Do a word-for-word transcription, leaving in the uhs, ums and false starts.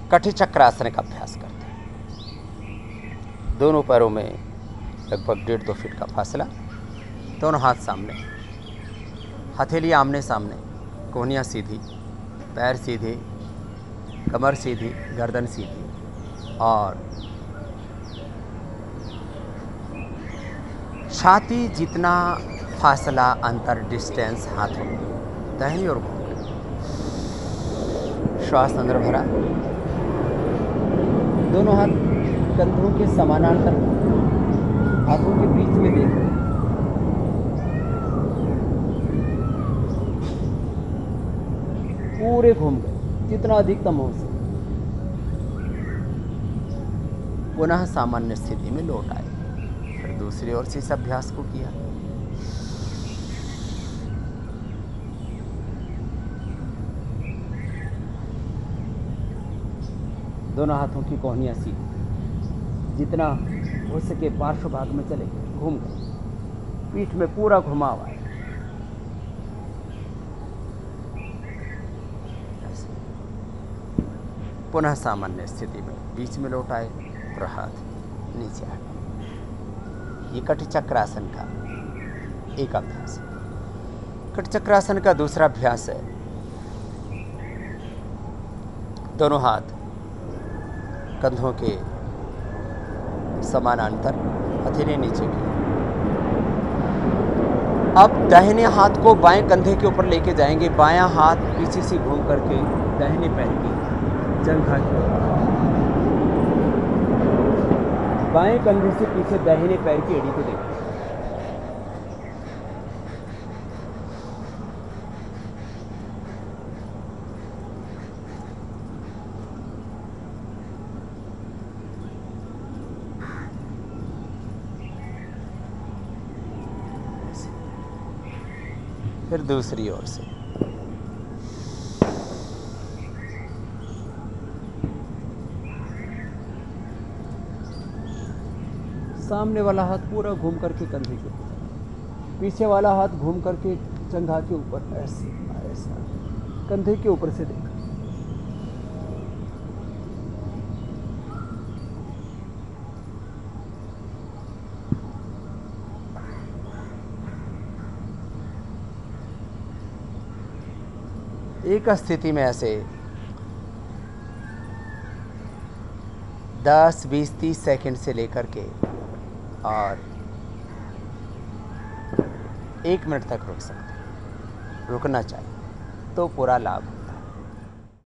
कटी चक्रासन का अभ्यास करते हैं। दोनों पैरों में लगभग डेढ़ दो फीट का फासला, दोनों हाथ सामने, हथेली आमने सामने, कोहनियाँ सीधी, पैर सीधे, कमर सीधी, गर्दन सीधी, और छाती जितना फासला, अंतर, डिस्टेंस हाथों में, दाहिनी ओर घूम कर श्वास अंदर भरा, दोनों हाथ कंधों के समानांतर, हाथों के बीच में देख रहे हैं। पूरे घूम गए जितना अधिकतम हो सके। पुनः सामान्य स्थिति में लौट आए। फिर दूसरी ओर से इस अभ्यास को किया। दोनों हाथों की कोहनियां सीधी, जितना हो सके पार्श्व भाग में चले गए, घूम गए, पीठ में पूरा घुमाव आया। पुनः सामान्य स्थिति में बीच में लौट आए और हाथ नीचे आ गए। ये कटी चक्रासन का एक अभ्यास है। कटी चक्रासन का दूसरा अभ्यास है, दोनों हाथ कंधों के समानांतर, हथेली नीचे की। अब दाहिने हाथ को बाएं कंधे के ऊपर लेके जाएंगे, बायां हाथ पीछे से घूम करके दाहिने पैर की जंघा की ओर, बाएं कंधे से पीछे दाहिने पैर की एड़ी को देखें। फिर दूसरी ओर से सामने वाला हाथ पूरा घूम करके कंधे के ऊपर, पीछे वाला हाथ घूम करके जंघा के ऊपर, ऐसे ऐसा कंधे के ऊपर से देखा। एक स्थिति में ऐसे दस, बीस, तीस सेकंड से लेकर के और एक मिनट तक रुक सकते हैं। रुकना चाहिए तो पूरा लाभ।